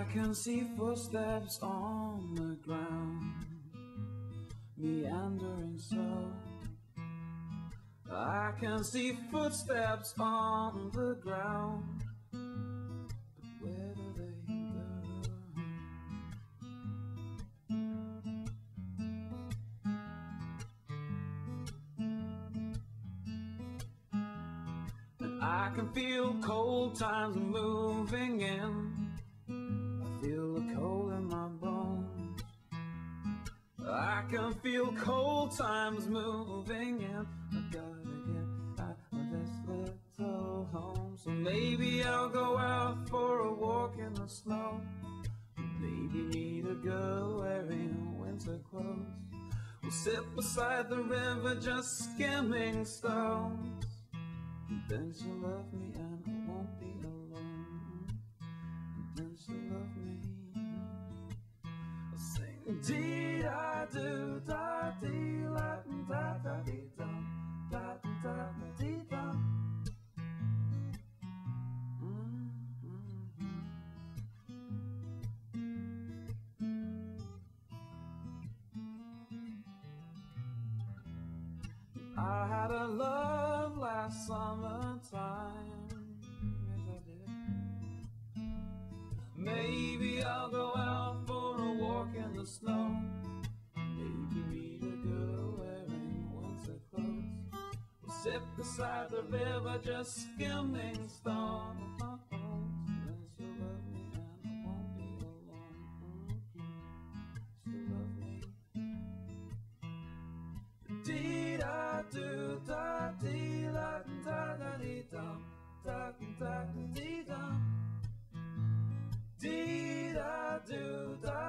can see footsteps on the ground, meandering slow. I can see footsteps on the ground, but where do they go? And I can feel cold times moving in. I feel the cold in my bones. I can feel cold times moving in. I gotta get out of this little home. So maybe I'll go out for a walk in the snow. Maybe meet a girl wearing winter clothes. We'll sit beside the river just skimming stones. And then she'll love me and I won't be alone. And then she'll love me. I'll sing dee-da-do-da-dee-la-da-da-dee-dum, da-da-da-dee-dum. I had a love last summertime, yes I did. Maybe I'll go out for a walk in the snow. Maybe meet a girl wearing winter clothes. We'll sit beside the river just skimming stones. Then she'll love me and I won't be alone. She'll love me. Dee-da-do-da-dee-la-da-da-dee-dum, da-da-da-dee-dum. Dee-da-do-da